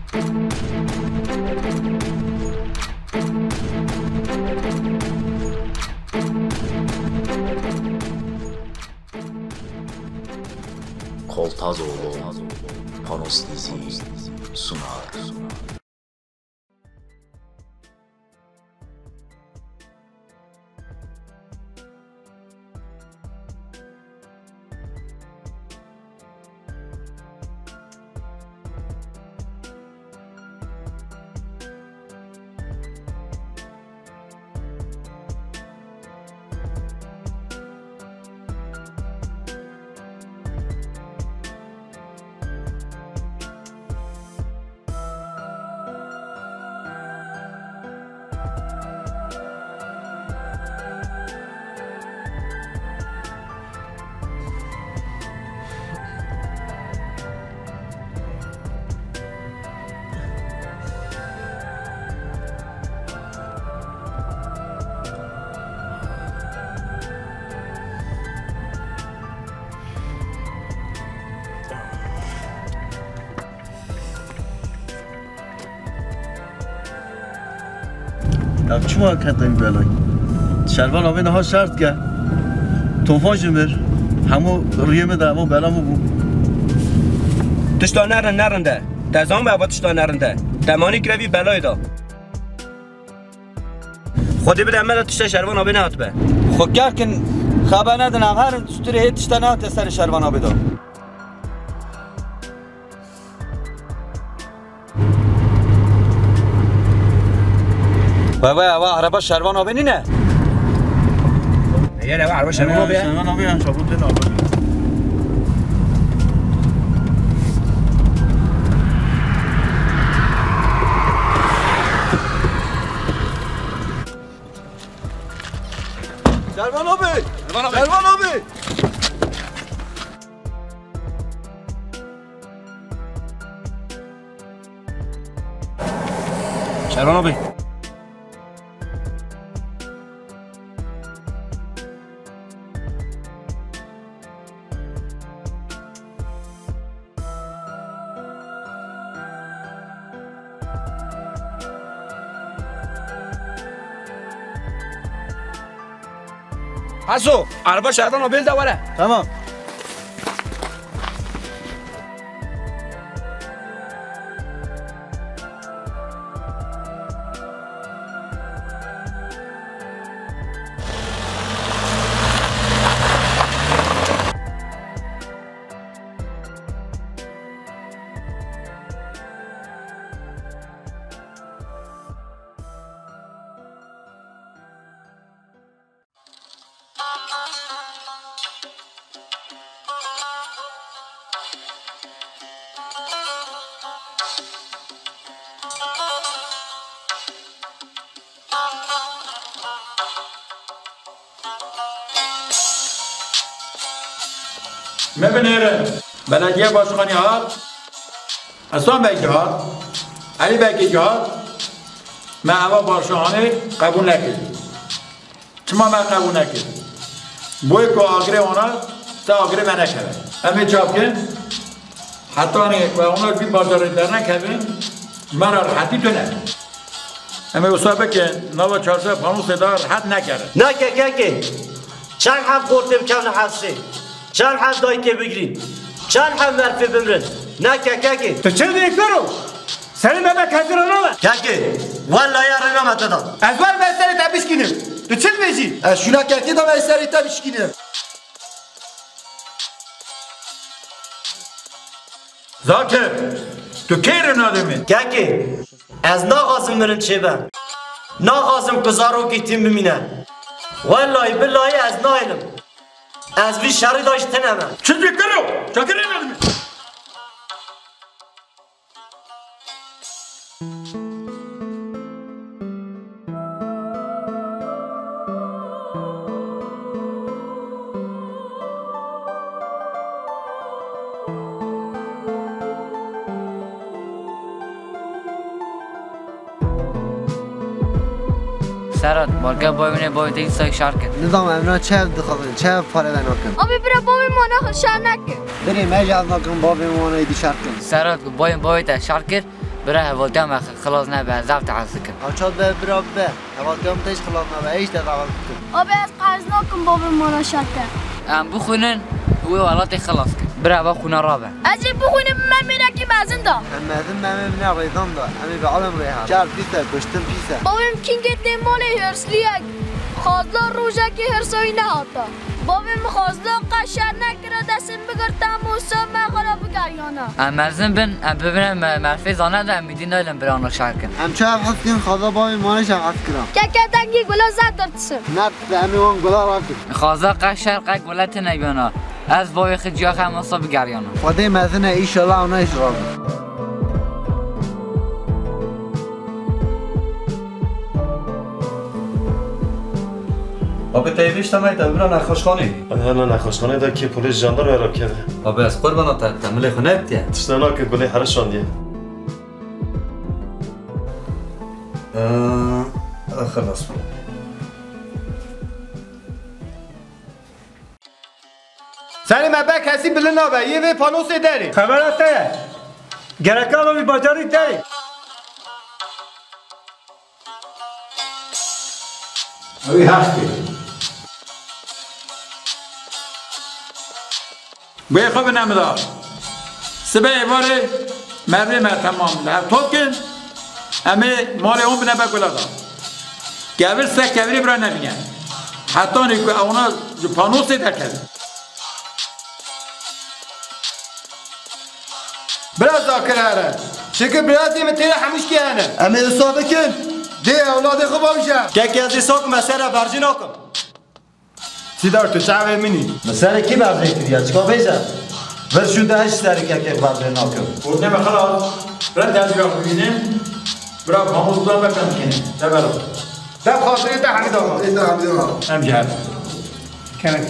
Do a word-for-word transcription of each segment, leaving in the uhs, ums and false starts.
Koltazoğlu Panos dizi sunar. Ya çu hakikaten belay. Şervan abi daha şart ki. Tofa jimir. Hamu riyeme de hamu belamı bu. Tuşta nerede nerede? Tezam ve tuşta nerede? Temani krevi belay da. Xodi bir demel tuşta Şervan abi ne at be? Xo kerkin haber nedin her tuşturi hit tuşta ne at eser Şervan abi da. Baba ya araba Şervan abi ne? Ya ne var araba Şervan abi ya? Şervan abi ya çabuk den abi. Şervan abi. Şervan abi. Şervan abi. Şervan abi. Haso, araba Şervan abi de var. Tamam. Mebinere, belediye başkanı hat, Hasan Bey hat, Ali Bey hat, mehava başkanı kabul nekil. Çima me kabul nekil. Boy ko agre ona, ta agre mene keve. Emi çapkin, hatta ne ve onlar bir bacarıklarına kevin, mera rahati döner. Emi usabe ki nava çarşı fanus edar hat ne kere. Ne ke ke ke, çan haf kortem kevne hafsi. چند حد دایی که بگیرید چند حد مرفی بمرن نه که که که تو چه دیگه برو سری بابا کسی رو نمه که که والله یاره نمه دادم از ور من سری تبیش کنیم تو چه میشی؟ از شونا که که دام از سری تبیش کنیم Zakir, tu kerin ademi? که که از ناغازم مرن چه بن ناغازم کزارو گیتیم بمینن والله بالله از نایلم از وی شری داشتن همه چه دیگه کرو؟ چه کرین ademi? Serhat, marka boyuna boyundaki sayı şarkı. نظام امنا چه دخواه چه پاره نکن آبی برا بابی مانا شر نکن بریم اجاز نکن بابی مانا ایدی شرط کن Serhat, boyun boyunda şarkı. برای هوالتی هم خلاص نبه زفت تعسکم آچاد به برا به هوالتی هم تیش خلاص نبه ایش ده دعوال کتن آبی از قرض نکن بابا مالا شرکه ام بخونن و والاتی خلاص کن برای با خونه رابه اجی بخونی من میره که مزن دا هم مزن ممه منه ریدان دا امی به علم ریحان چار پیسه کشتن پیسه بابیم کینگت مال هرسلیک خواستلا روژه که هرسایی نهاتا بابیم خواستلا قشر نکره دستم بگرتم و سا مغلا بگریانا ام مزن بن ام ببینم مرفی زانه ده امیدین دایلم برای شهر کن هم چه هم حس کن خدا بابی مانش هم حس کرم که که تنگی گلا زد درتسم نت امی وان گلا را کن خواسته قشر قک ولت نیبیانا از بابی خجیا خم اصلا بگریانا خدا مزن ایشالله و نیش را آبی تایویش تمایی تا برا نخوشخانی نه نخوشخانه دا که پولیس جاندار را کرده آبی از قربانا تا تملی خونه بتیه تشتنا که گلی حرشان دیه خلاص سری مبه کسی بله نابه یه وی پانوسی داری خبرت ته گرکان رو بی بازاری داری اوی هستی بای خوب نمیدار سبه ایواره مروی مر تمام لحب توکن امی مال اون بنبه کلا دا گویر سک کوری برای نبینن حتی نیکو اونا جو پانوسی در کرده برا زاکر هره شکر برا دیمه تیره همیش که هنه امی اصابه کن دی اولاد خوب باشه که که از ایساک مسیر برجی نکن سیدار تو چه منی مسیر کی برجی کردی؟ چکا بیزه؟ ورشون ده هشت سری که که برجی نکن بودنه بخلاص برای دزگاه ببینیم برای پاموز دام بکنم کنیم ده برو ده خاطری ده حمید آقا ده حمید آقا هم جهد کنک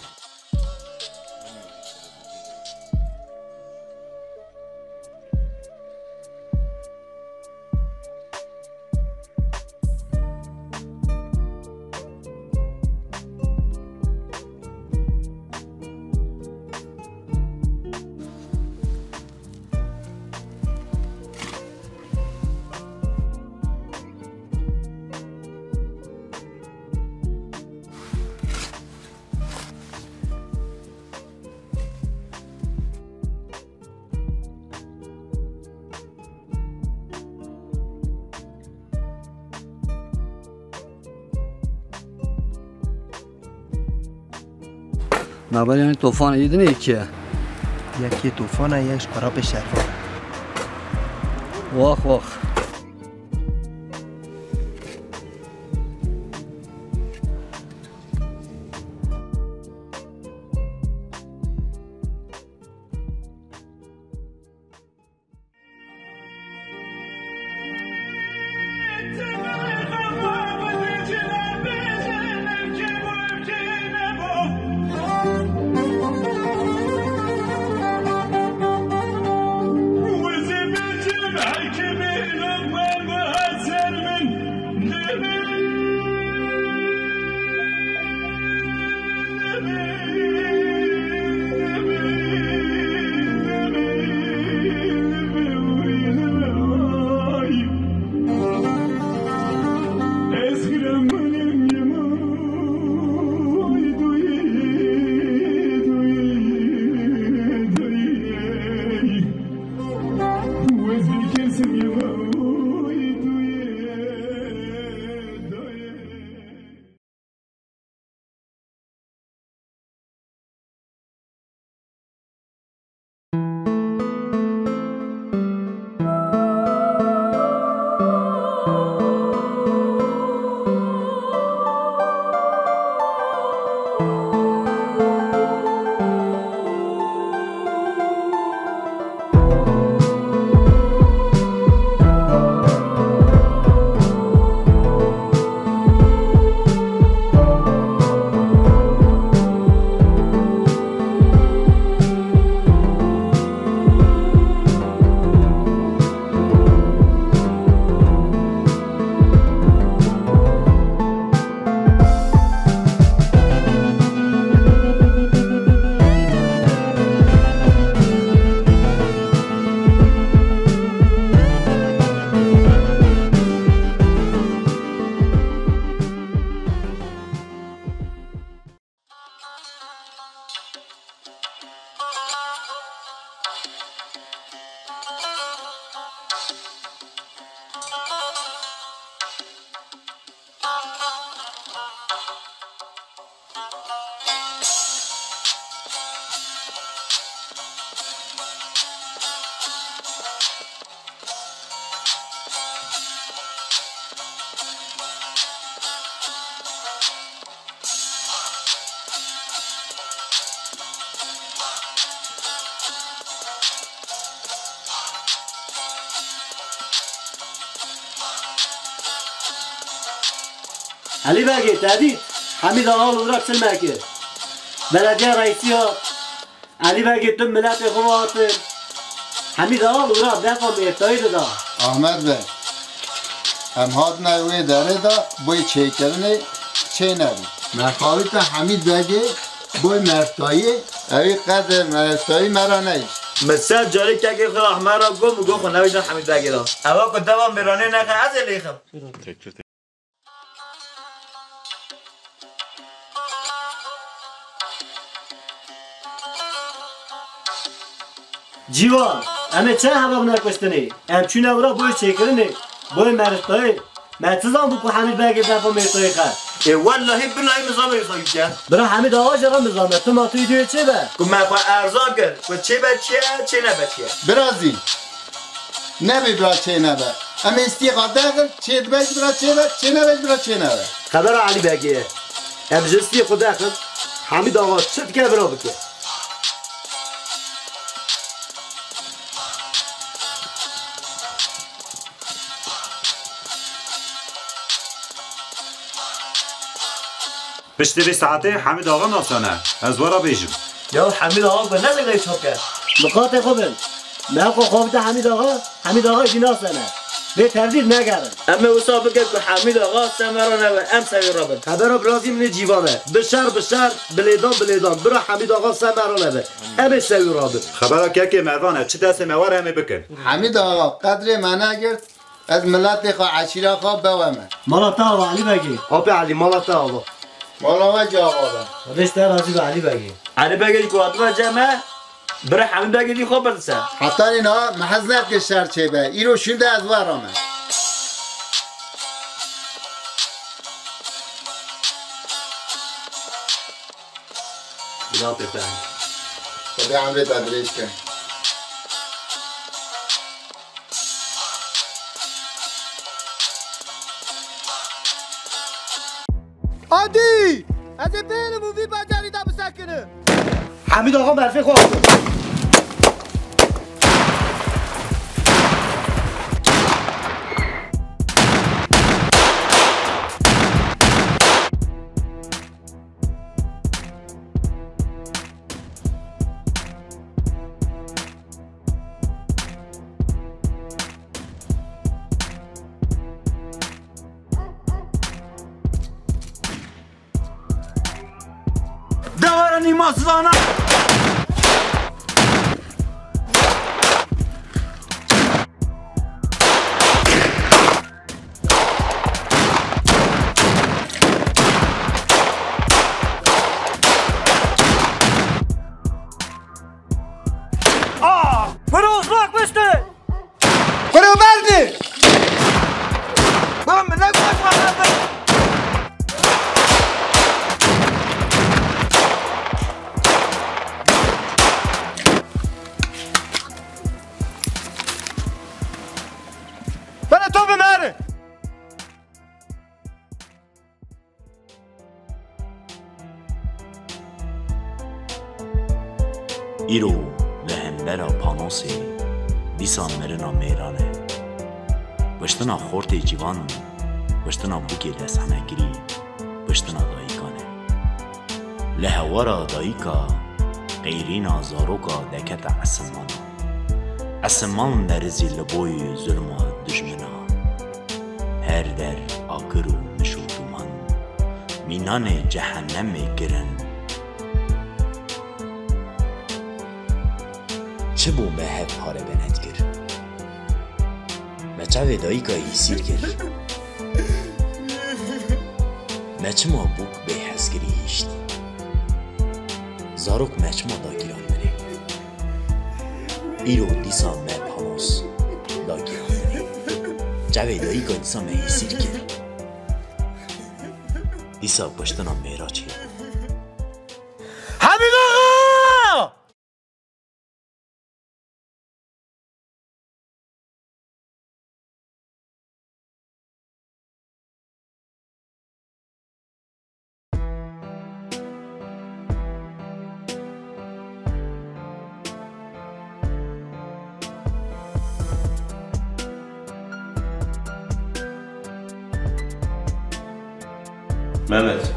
مبادا یعنی طوفان یه دونه یکیه یکی طوفانه یکش قراب شرفانه واخ واخ علی بگی تهدید حمید آقا لورا چل مکه بلدیه رئیسی ها علی بگی تو ملت خواتن حمید آقا لورا دفع میفتایی دا احمد بگ هم هاد نوی داره دا بای چه کرنه چه نبی مخواهی تا حمید بگی بای مرفتایی اوی قدر مرفتایی مرا نیست مثل جاری که که خود احمد را گم و گم خود نویدن حمید بگی دا اوا که دوام برانه نخه از لیخم جیوان همه چه حباب نکشتنی هم چونه اورا بای چه کرنه بای مرفتایی من تزام بکو حمید بگی دفع میفتایی خواهد والله بالله مزامه يصيب جا برا حمید آقا جرا مزامه تو ما توی دوی چه به؟ كم ما خوا ارزان کرد و چه به چه چه نه به چه برازی نبی برا چه نه به اما استیقا داخل چه دبیج برا چه به چه نه بیج برا چه نه به خبر علی بگیه ام جستی خود داخل حمید آقا چه که برا بکه پشت به ساعته حمید آقا ناسانه از ورا بیجم یا حمید آقا به نزد لیت چوب کرد مقاطع خوبن نه کو خوابت حمید آقا حمید آقا اینا ناسانه به تردید نگردن اما وصا بگه که حمید آقا سمرانه و ام سوی رابن خبر برازی من جیوانه بشر بشر بلیدان بلیدان برا حمید آقا سمرانه به ام سوی رابن خبر که که مردانه چه دست موار همه بکن حمید آقا قدر من اگر از ملت خوا عشیره خوا بوامه مالا آقا علی بگی آبی علی مالا آقا مالا وجه آقا به رشته راضی به علی بگی علی بگی که آتما جمعه برای حمید بگی دی خوب برسه حتی اینا محض نت که شر چه به ای رو شونده از ورامه بنا بفهم خدا عمره تدریج کن عادی از بین مووی با جریده بسکنه حمید آقا مرفی خواه دوار نیما سزانه آه فروز راک بسته برو مردی برو من نگوش برو تو بمره ایرو به همبرا پانوسی دیسان مرنا میرانه بشتنا خورت جیوان بشتنا بوکی دست همه گری بشتنا دایکانه لهوارا دایکا غیرینا زاروکا دکت عسمانا عسمان درزی لبوی ظلم دجمنا هر در آگر و مشو دومان مینان جهنم گرن چه بو به هف هاره بند گر مچه دایی که ایسیر گر مچه ما بوک به حسگری هیشت زاروک مچه ما دا گیران منه ایرو دیسا مه پانوس دا گیران منه جوه دایی که دیسا مه ایسیر گر دیسا پشتنا میرا چه حمید آقا Mehmet.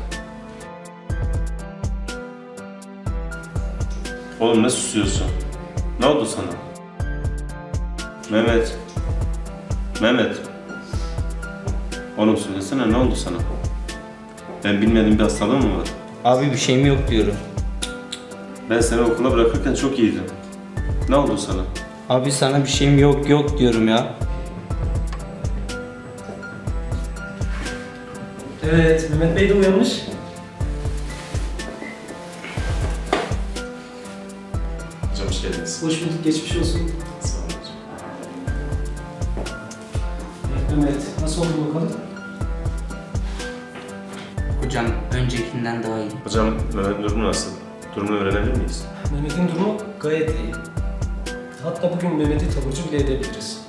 Oğlum ne susuyorsun? Ne oldu sana? Mehmet. Mehmet. Oğlum söylesene ne oldu sana? Ben bilmediğim bir hastalığın mı var? Abi bir şeyim yok diyorum. Ben seni okula bırakırken çok iyiydim. Ne oldu sana? Abi sana bir şeyim yok yok diyorum ya. Evet, Mehmet Bey de uyanmış. Hocam hoş geldiniz. Hoş bulduk, geçmiş olsun. Sağ olun hocam. Evet Mehmet, nasıl oldu bakalım? Hocam öncekinden daha iyi. Hocam Mehmet'in durumu nasıl? Durumunu öğrenebilir miyiz? Mehmet'in durumu gayet iyi. Hatta bugün Mehmet'i taburcu bile edebiliriz.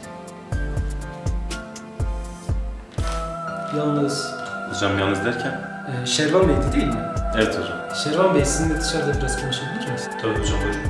Yalnız... Hocam yalnız derken? Ee, Şervan Bey'di değil mi? Evet hocam. Şervan Bey, sizinle dışarıda biraz konuşabilir miyiz? Tabii hocam buyurun.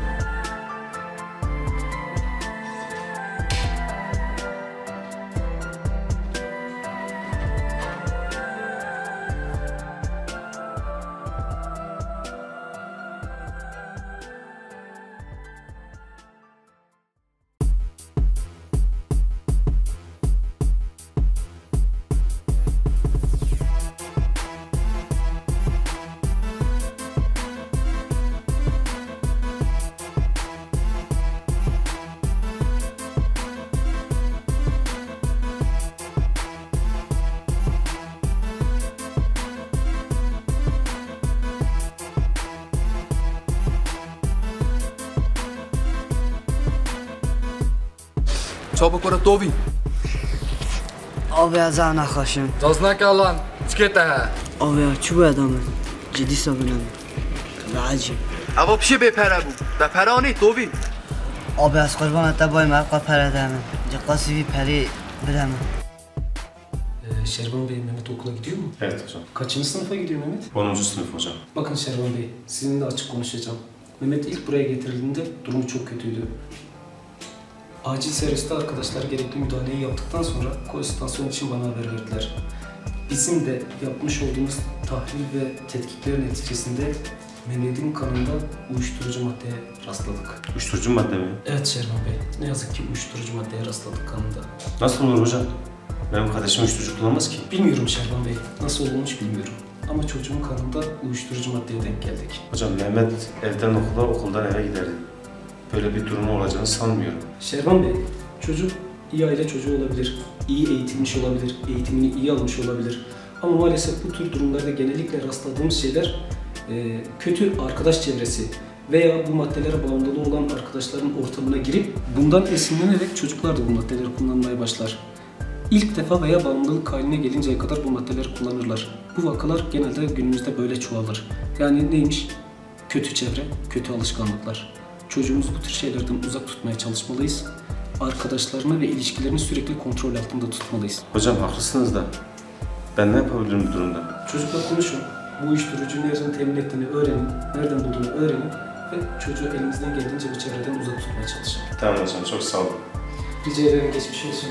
Çabuk oraya Tobi. Abi از آن نخواشم. داز نکن لان. چکته ها. آبی چی باید آمد؟ جدی سابنم. عجیب. اوا پیش بپره بو. ده پرانی توبی. آبی از قربان تبای مرقا پره دامن. جقاسی بی پری بدم. Ee, Şervan Bey, Mehmet okula gidiyor mu? Evet hocam. Kaçıncı sınıfa gidiyor Mehmet? onuncu sınıf hocam. Bakın Şervan Bey, sizinle açık konuşacağım. Mehmet ilk buraya getirildiğinde durumu çok kötüydü. Acil serviste arkadaşlar gerekli müdahaleyi yaptıktan sonra koasetasyon için bana haber verdiler. Bizim de yapmış olduğumuz tahlil ve tetkikler neticesinde Mehmet'in kanında uyuşturucu maddeye rastladık. Uyuşturucu madde mi? Evet Şervan Bey, ne yazık ki uyuşturucu maddeye rastladık kanında. Nasıl olur hocam? Benim kardeşim uyuşturucu kullanmaz ki. Bilmiyorum Şervan Bey, nasıl olmuş bilmiyorum. Ama çocuğun kanında uyuşturucu maddeye denk geldik. Hocam Mehmet evden okula, okuldan eve giderdi. Böyle bir durumu olacağını sanmıyorum. Şervan Bey, çocuk iyi aile çocuğu olabilir, iyi eğitilmiş olabilir, eğitimini iyi almış olabilir. Ama maalesef bu tür durumlarda genellikle rastladığımız şeyler e, kötü arkadaş çevresi veya bu maddelere bağımlılığı olan arkadaşların ortamına girip bundan esinlenerek çocuklar da bu maddeleri kullanmaya başlar. İlk defa veya bağımlılık haline gelinceye kadar bu maddeleri kullanırlar. Bu vakalar genelde günümüzde böyle çoğalır. Yani neymiş? Kötü çevre, kötü alışkanlıklar. Çocuğumuzu bu tür şeylerden uzak tutmaya çalışmalıyız. Arkadaşlarını ve ilişkilerini sürekli kontrol altında tutmalıyız. Hocam haklısınız da ben ne yapabilirim bu durumda? Çocukla konuşun. Bu uyuşturucuyu nereden temin ettiğini öğrenin, nereden bulduğunu öğrenin ve çocuğu elimizden geldiğince bu çevreden uzak tutmaya çalışın. Tamam hocam, çok sağ olun. Rica ederim, geçmiş olsun.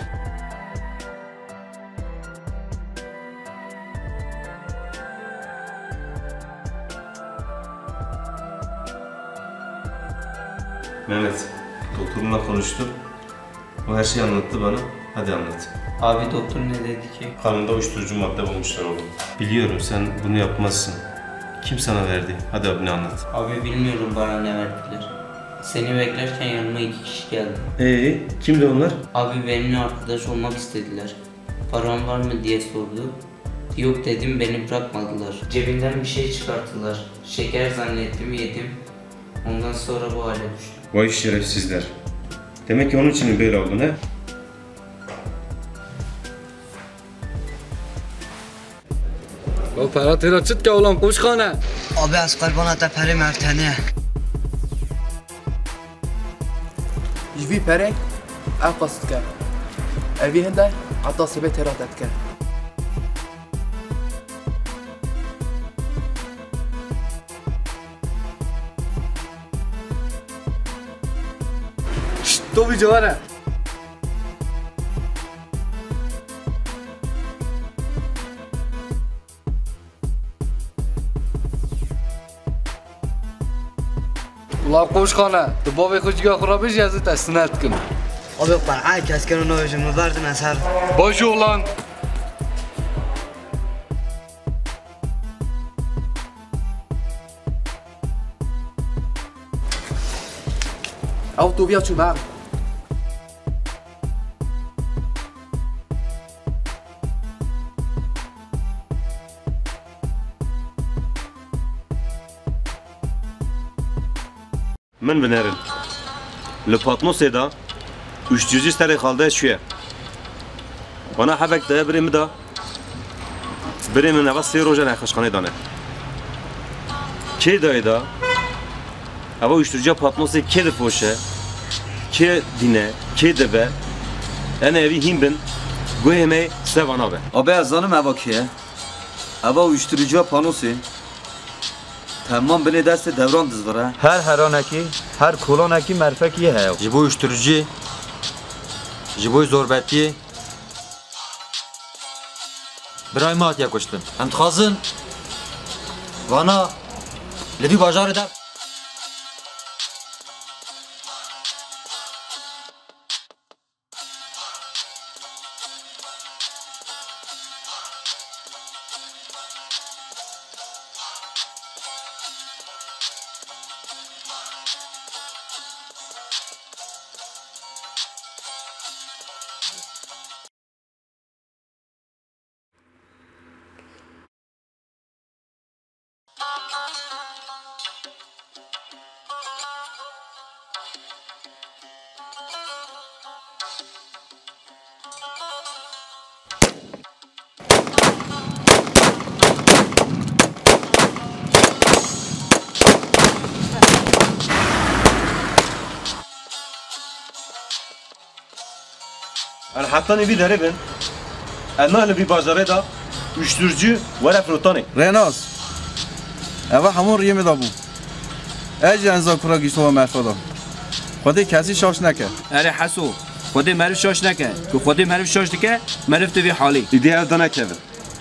Mehmet, doktorumla konuştum. O her şeyi anlattı bana. Hadi anlat. Abi doktor ne dedi ki? Kanında uyuşturucu madde bulmuşlar oğlum. Biliyorum sen bunu yapmazsın. Kim sana verdi? Hadi abine anlat. Abi bilmiyorum bana ne verdiler. Seni beklerken yanıma iki kişi geldi. Ee, kimdi onlar? Abi benimle arkadaş olmak istediler. Param var mı diye sordu. Yok dedim, beni bırakmadılar. Cebinden bir şey çıkarttılar. Şeker zannettim, yedim. Ondan sonra bu hale düştüm. Vay şerefsizler. Demek ki onun için böyle oldun he? Operatör çıt ki ulan kuşkhane. Abi az قربان تپری مرتنه. جوی پره اف قصد کرد. اوی هنده عطا سبه ترادت کرد. شت تو بی جوانه. La qo'shxona, tu bobay xo'jaga xurobis yazib tasnat kun. Abi qara'y kaskan no'jimni berdim asar. Bosh o'g'lon. Au tu viac chubar. من بنرن لپاتنوس دا uyuşturucu steri kaldı şuya. Bana habek de birim da birim ne var roja ne kaşkanı dane. Ki da da ama uyuşturucu patnosu ki de foşe ki dine ki de be yani evi himbin goyeme sevana be. Abi azanım eva kiye. Eva uyuşturucu panosu. Tamam beni derse devran dizvara. Her heraneki, her koloneki merfeki he. Jibo uyuşturucu, jibo zorbeti. Biray mat yakuştun. Hem tkazın. Vana, levi bajarı da. حتی نبی داره بین انا لبی بازاره دا uyuşturucu ve refrotanı. Renas. Eva hamur riyemi da bu. Ece enza kura giştova merfada. Khodi kesi şaş neke. اره حسو خودی معرف شاش نکه که خودی معرف شاش دکه معرف دوی حالی ایده evda nekevin.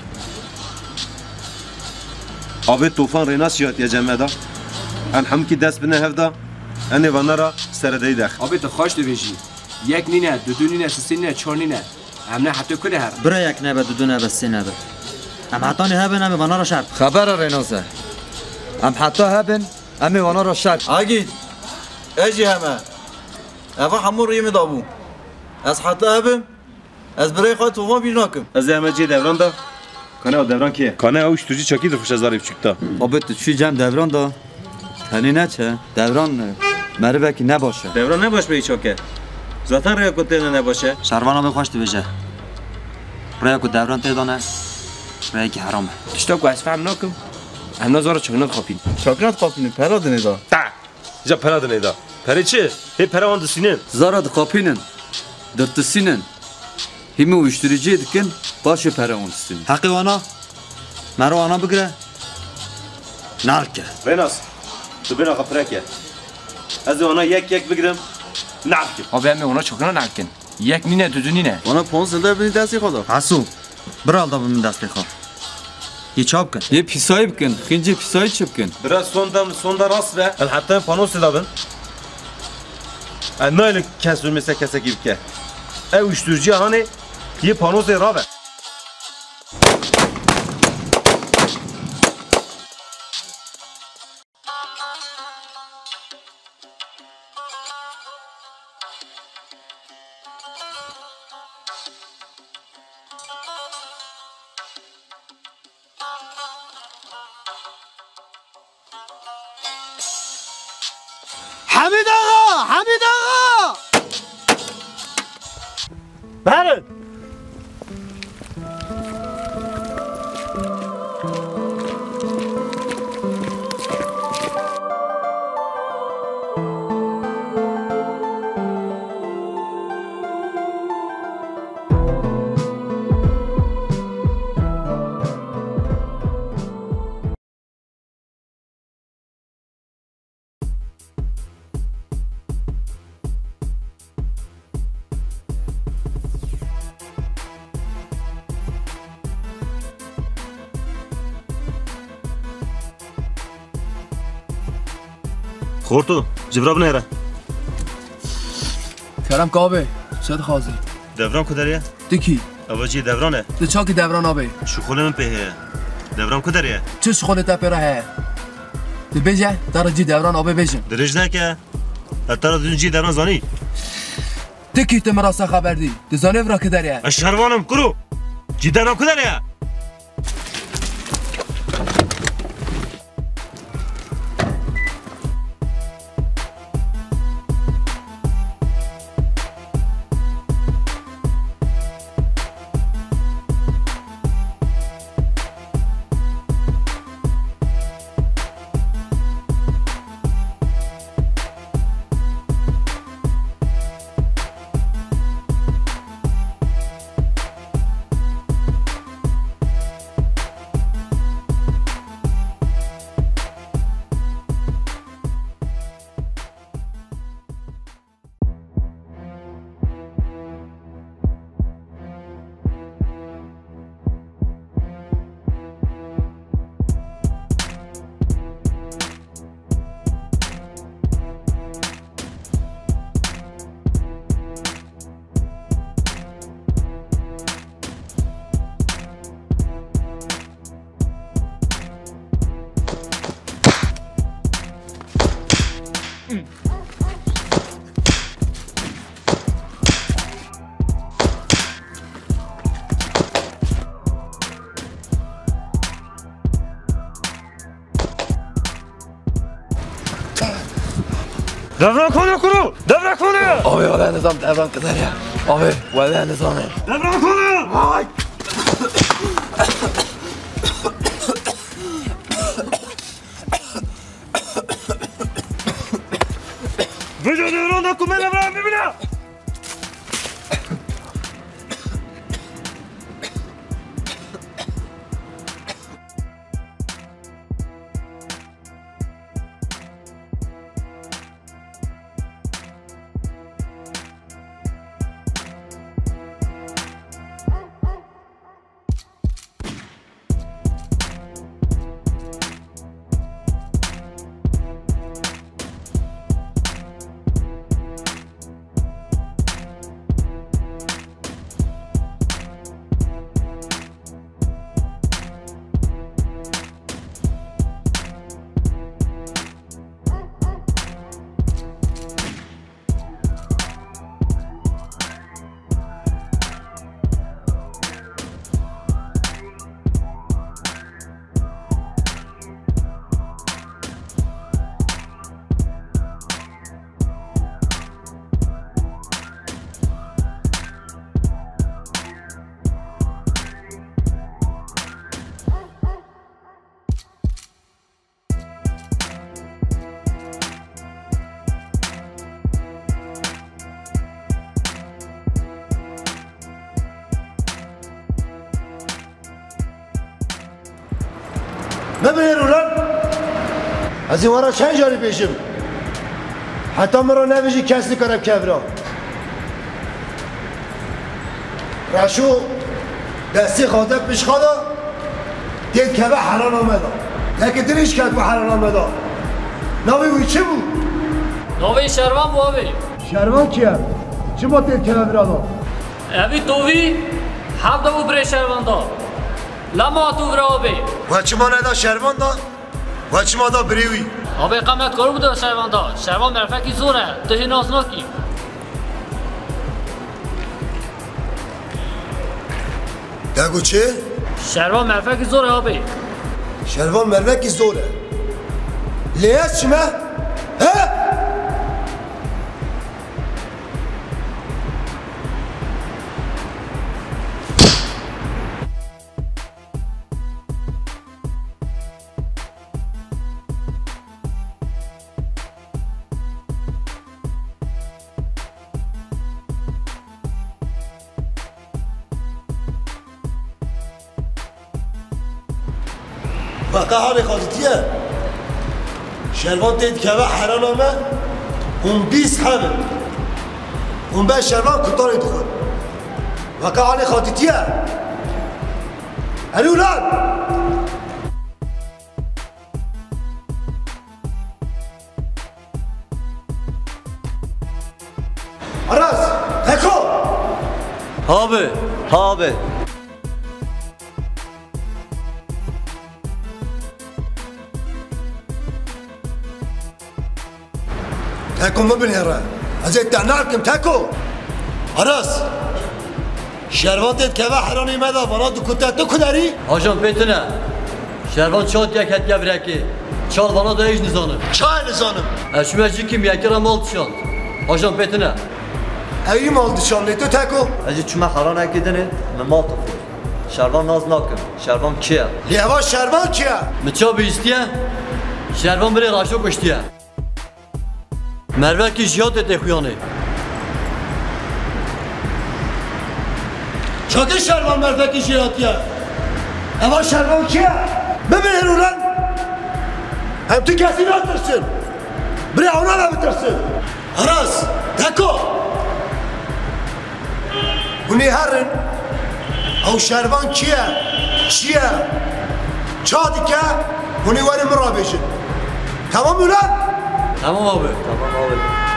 Abi tufan Renas yat ya cemeda. En hamki dest bine hevda. En vanara seredeyi dek. آبی تو خوش دو بیشی یک نینه دو دو نینه سه نینه چهار نینه امنه حتی کده هر برا یک نبه دو دو نبه سه نبه ام حتی هبن ام وانا را شرط خبر ریناسه ام حتی هبن ام وانا را شرط Agit. Ece heme. Eva hamur riyemi da bu. Ez hatta hebim. Ez birey khay tufan bir nakim. Ez emeci devran da. Kane o devran ki? Kane o uyuşturucu çaki dıfış ezari küçükta. Abi tu şu cem devran da. Hani ne çe? Devran ne? Merve ki ne başı? Devran ne baş beyi çoke? Zaten raya kutlarına ne başı? Şarvan abi hoş dibece. Raya kut devran te dane. Raya ki haram. تشتا کو از فهم نکم امنا زارا چکنات خاپین Çakrat kapını pera dene da. Ta. Ja pera dene da. Peri çi? He pera on dısinin. Zara da kapının. Dırtısının. Himi uyuşturucu edikin başı pere onsun. Hakkı vana. Mero ana bigre. Narke. Renas. Tu bina kapırake. Ez ona yek yek bigrim. Narkim. آبی همه اونا چکنات نکن یک نینه دو دو نینه Ona pons da beni desti khoda. Hasu. Bral da bu min dest bixo. Ye çap kın. Ye pisayı bkin. Xinci pisayı çıpkin. Biraz sondan sonda rast ve el hatta panos edabın. En naylı kesülmese kese gibi ke. Ev uyuşturucu hani ye panos erabe. Hamid ağa! Hamid ağa! Berin! Kortu. جبرا بنيره کرم کابه چه خازی دوران کدریه دکی اوجی دورانه ده چاکی دوران آبه شغل من به دوران کدریه چه شغل تا پیره ه ده بجه درجی دوران آبه بجم درج نه که اتر دونجی دوران زانی دکی تو مراسا خبر دی ده زانه ورا کدریه اشهروانم کرو جی دوران کدریه دوران کنه کرو دوران کنه آبه ولی نظام دوران کدریه آبه ولی نظامه دوران کنه آی بجو دوران دا کمه دوران ببینه ببینید اولاد از این ورا چند جاری پیشم حتی مرا نمیشی کسی کنم کبرا رشو دستی خواده پیش خواده دید که به حلال آمده لیکن دریش کرد به حلال آمده ناوی بوی چه بود؟ ناوی شروان بو آبی شروان کیه؟ چه با دید که برادا؟ اوی تووی حب دو بره شروان دا لما تو بره آبی و چه ما ندا شروان دا؟ و چه ما دا بریوی؟ آبی قمت کارو بوده شروان دا شروان مرفکی زوره تهی ناز ناکی دگو چه؟ شروان مرفکی زوره آبی شروان مرفکی زوره لیاز چمه؟ ها؟ وقت حال خاطیه شروان دید که به حران آمد اون بیس همه اون به شروان کتاری دخل وقت حال خاطیه علی اولاد Abi. Abi. تاكو ما بنهرة أزيد تعناكم تاكو أراس شرواتت كذا حراني ماذا بنات كنت تكدري Hocam Petine. Şervan çat yak et gevreki. Çal bana da hiç nizanı. Çay nizanım. Eşmeci kim yakira mal çal. Hocam Petine. أي مال دشان ليتو تاكو Eci çuma haran ekidini me mal tofu. Şervan naz nakım. Şervan kiye. ليوا شربان كيا Mıça bir istiye. Şervan bire raşok istiye. Merve ki jiyat ete kuyanı. شاكي شربان مرفكي شياتيا أما شربان كيا ببين ولن هم تكاسي لا ترسل بري عونا لا بترسل أراس تاكو هني هرن أو شربان كيا شيا شادي كا هني وين مرابيشن تمام ولا Tamam abi. Tamam abi.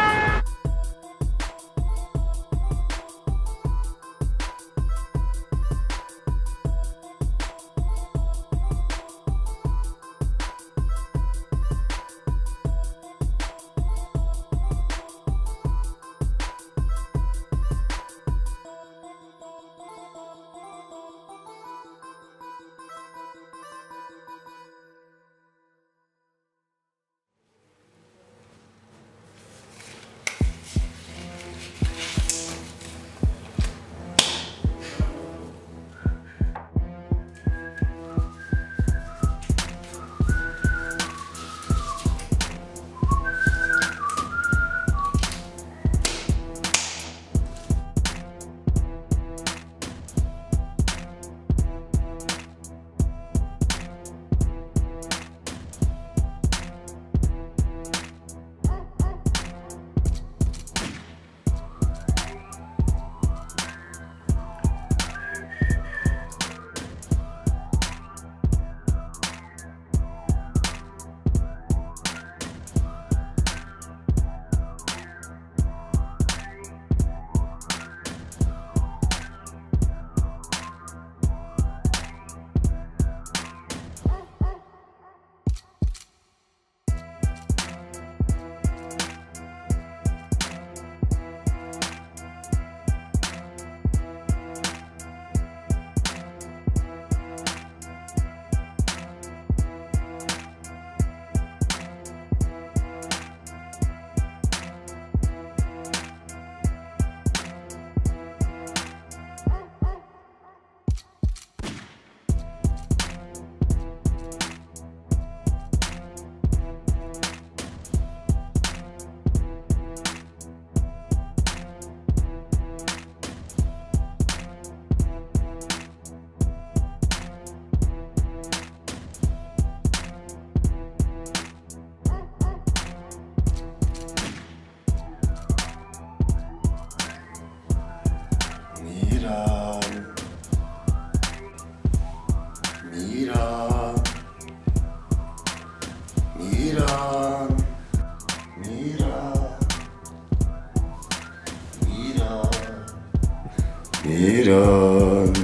میران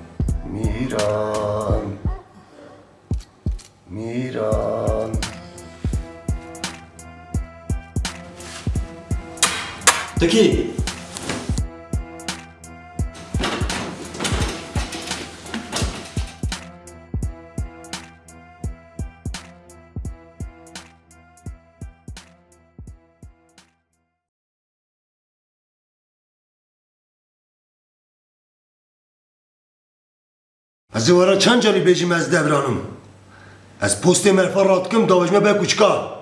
میران میران Teki. از ورا چند جانی بیجیم از دورانم از پست مرفا رات کم داوجمه به کوچکا